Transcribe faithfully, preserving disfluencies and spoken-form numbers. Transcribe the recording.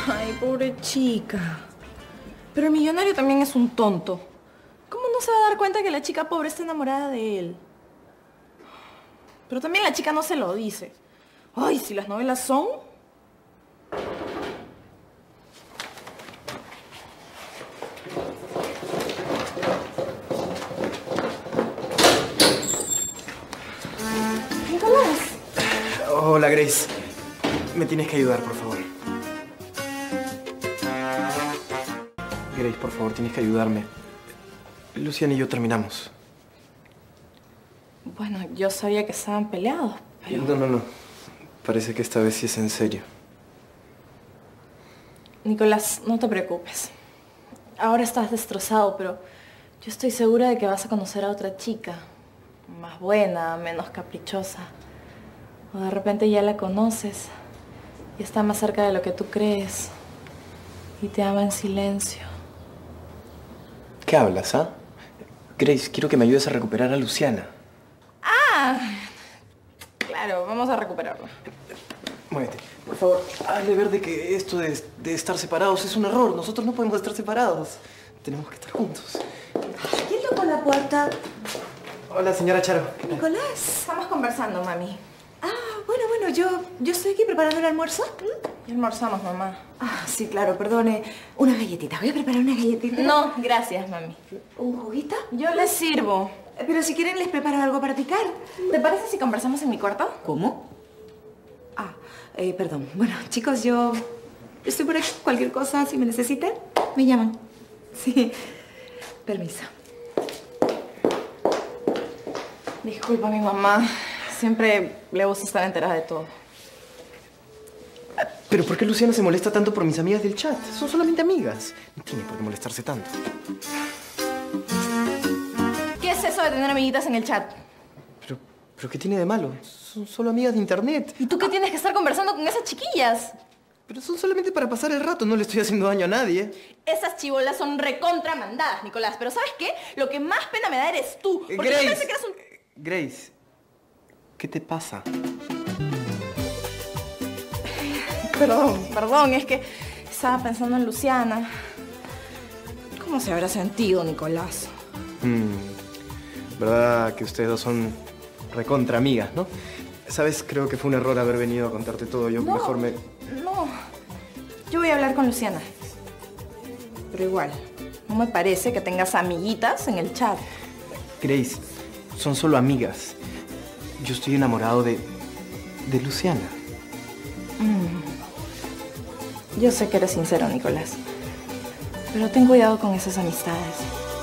Ay, pobre chica. Pero el millonario también es un tonto. ¿Cómo no se va a dar cuenta que la chica pobre está enamorada de él? Pero también la chica no se lo dice. Ay, si las novelas son... Nicolás. Hola, Grace. Me tienes que ayudar, por favor. Grace, por favor, tienes que ayudarme. Luciana y yo terminamos. Bueno, yo sabía que estaban peleados, pero... No, no, no. Parece que esta vez sí es en serio. Nicolás, no te preocupes. Ahora estás destrozado, pero yo estoy segura de que vas a conocer a otra chica. Más buena, menos caprichosa. O de repente ya la conoces y está más cerca de lo que tú crees. Y te ama en silencio. ¿Qué hablas, ah? Grace, quiero que me ayudes a recuperar a Luciana. ¡Ah! Claro, vamos a recuperarla. Muévete. Por favor, hazle ver de que esto de, de estar separados es un error. Nosotros no podemos estar separados. Tenemos que estar juntos. ¿Quién tocó la puerta? Hola, señora Charo. Nicolás. Estamos conversando, mami. Ah, bueno, bueno, yo, yo estoy aquí preparando el almuerzo. Y almorzamos, mamá. Ah, sí, claro, perdone. Una galletita. Voy a preparar una galletita. No, gracias, mami. ¿Un juguito? Yo les sirvo. Pero si quieren les preparo algo para picar. ¿Te parece si conversamos en mi cuarto? ¿Cómo? Ah, eh, perdón. Bueno, chicos, yo estoy por aquí. Cualquier cosa, si me necesitan, me llaman. Sí. Permiso. Disculpa, mi mamá. Siempre le gusta estar enterada de todo. ¿Pero por qué Luciana se molesta tanto por mis amigas del chat? Son solamente amigas. No tiene por qué molestarse tanto. ¿Qué es eso de tener amiguitas en el chat? ¿Pero, pero qué tiene de malo? Son solo amigas de internet. ¿Y tú qué tienes que estar conversando con esas chiquillas? Pero son solamente para pasar el rato. No le estoy haciendo daño a nadie. Esas chibolas son recontramandadas, Nicolás. Pero ¿sabes qué? Lo que más pena me da eres tú. Porque Grace. me parece que eres un... Grace, ¿qué te pasa? Perdón, perdón. Es que estaba pensando en Luciana. ¿Cómo se habrá sentido, Nicolás? Hmm, verdad que ustedes dos son recontra amigas, ¿no? Sabes, creo que fue un error haber venido a contarte todo. Yo No, mejor me... No. Yo voy a hablar con Luciana. Pero igual, no me parece que tengas amiguitas en el chat. Grace, son solo amigas. Yo estoy enamorado de... de Luciana. Mm. Yo sé que eres sincero, Nicolás. Pero ten cuidado con esas amistades.